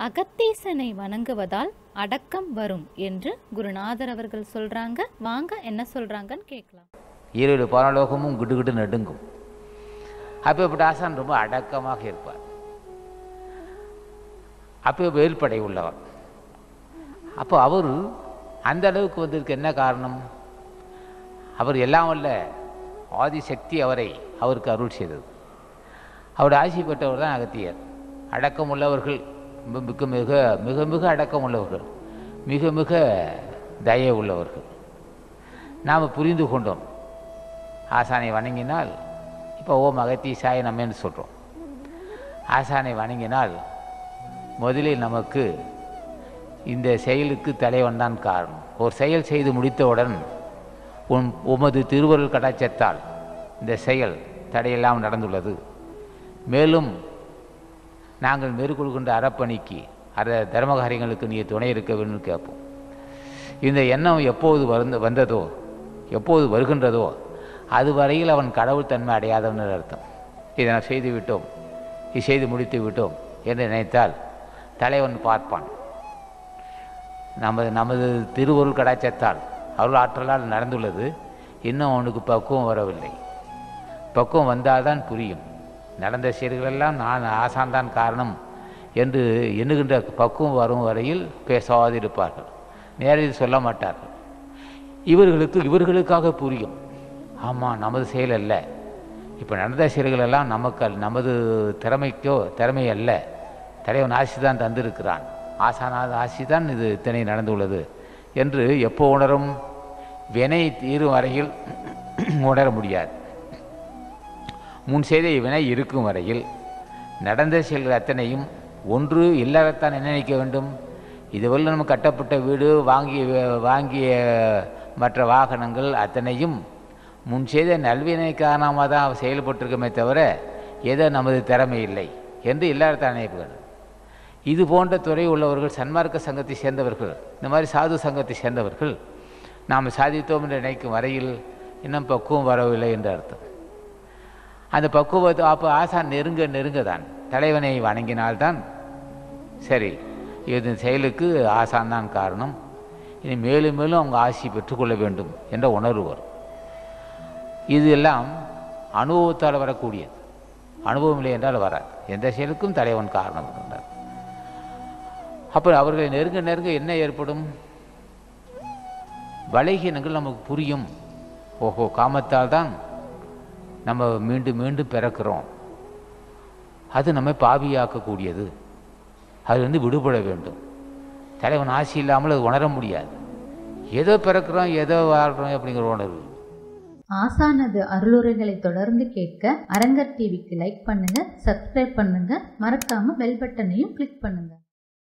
அகத்தீசனை வணங்குவதால் அடக்கம் வரும் என்று குருநாதர் அவர்கள் சொல்றாங்க. வாங்க என்ன சொல்றாங்கன்னு கேட்கலாம். 7 பரலோகமும் கிடுகிடு நடுங்கும். அப்பேற்பட்ட ஆசான் ரொம்ப அடக்கமாக இருப்பார். அப்போ வேல்படை உள்ளவர். அப்போ அவர் அந்த அளவுக்கு வந்ததுக்கு என்ன காரணம்? அவர் எல்லாம் வல்ல ஆதிசக்தி அவருக்கு அருள் செய்தது. அவர் ஆசி பெற்றவர் தான் அகத்தியர். அடக்கம் உள்ளவர்கள், மிக மிக மிக மிக அடக்கம் உள்ளவர்கள், மிக மிக தயை உள்ளவர்கள். நாம் புரிந்து கொண்டோம். ஆசானை வணங்கினால், இப்போ ஓம் அகத்தீசாய நம்மன்னு சொல்கிறோம். ஆசானை வணங்கினால் முதலில் நமக்கு இந்த செயலுக்கு தலைவன் தான் காரணம். ஒரு செயல் செய்து முடித்தவுடன் உமது திருவருள் கடாட்சத்தால் இந்த செயல் தடையெல்லாம் நடந்துள்ளது. மேலும் நாங்கள் மேற்கொள்கின்ற அறப்பணிக்கு தர்மகாரியங்களுக்கு நீ துணை இருக்க வேண்டும் கேட்போம். இந்த எண்ணம் எப்போது வந்ததோ, எப்போது வருகின்றதோ, அதுவரையில் அவன் கடவுள் தன்மை அடையாதவன் அர்த்தம். இதை நான் செய்து விட்டோம், இது செய்து முடித்து விட்டோம் என்று நினைத்தால் தலைவன் பார்ப்பான். நமது திருவருள் கடாட்சத்தால் அருள் ஆற்றலால் நடந்துள்ளது, இன்னும் அவனுக்கு பக்குவம் வரவில்லை. பக்குவம் வந்தால்தான் புரியும். நடந்த செயல்களெல்லாம் நான் ஆசான்தான் காரணம் என்று எண்ணுகின்ற பக்குவம் வரும் வரையில் பேசாதிருப்பார்கள், நேரில் சொல்ல மாட்டார்கள். இவர்களுக்காக புரியும். ஆமாம், நமது செயல் அல்ல, இப்போ நடந்த செயல்களெல்லாம் நமது திறமை அல்ல, தலைவன் ஆசி தான் தந்திருக்கிறான், ஆசானாத ஆசி தான் இது இத்தனை நடந்துள்ளது என்று எப்போ உணரும்? வினை தீரும் வரையில் உணர முடியாது. முன் செய்த வினை இருக்கும் வரையில் நடந்த செயல்கள் அத்தனையும் ஒன்று இல்லாதத்தான் என்ன நினைக்க வேண்டும்? இதுவரை நம்ம கட்டப்பட்ட வீடு, வாங்கிய மற்ற வாகனங்கள் அத்தனையும் முன் செய்த நல்வினை காரணமாக தான் செயல்பட்டிருக்கமே தவிர ஏதோ நமது திறமை இல்லை என்று இல்லாதத்தான் நினைப்பு வேண்டும். இது போன்ற துறை உள்ளவர்கள், சன்மார்க்க சங்கத்தை சேர்ந்தவர்கள், இந்த மாதிரி சாது சங்கத்தை சேர்ந்தவர்கள் நாம் சாதித்தோம் என்று நினைக்கும் வரையில் இன்னும் பக்குவம் வரவில்லை என்று அர்த்தம். அந்த பக்குவத்தை அப்போ ஆசான் நெருங்க தான் தலைவனை வணங்கினால்தான் சரி, இது செயலுக்கு ஆசான் தான் காரணம், இனி மேலும் மேலும் அவங்க ஆசி பெற்றுக்கொள்ள வேண்டும் என்ற உணர்வு வரும். இது எல்லாம் அனுபவத்தால் வரக்கூடியது. அனுபவம் இல்லை என்றால் வராது. எந்த செயலுக்கும் தலைவன் காரணம் என்றார். அப்புறம் அவர்களை நெருங்க என்ன ஏற்படும்? பலகீனங்கள் நமக்கு புரியும். ஓஹோ, காமத்தால் தான் நம்ம மீண்டும் மீண்டும் பிறக்கிறோம், அது நம்மை பாவியாக்கக்கூடியது, அது விடுபட வேண்டும். தலைவன் ஆசி இல்லாமல் அது உணர முடியாது. ஏதோ பிறக்கிறோம், ஏதோ வாழ்கிறோம் அப்படிங்கிற உணர்வு. ஆசானது அருளுரைகளை தொடர்ந்து கேட்க அரங்கர் டிவிக்கு லைக் பண்ணுங்க, சப்ஸ்கிரைப் பண்ணுங்க, மறக்காம பெல் பட்டனையும் கிளிக் பண்ணுங்க.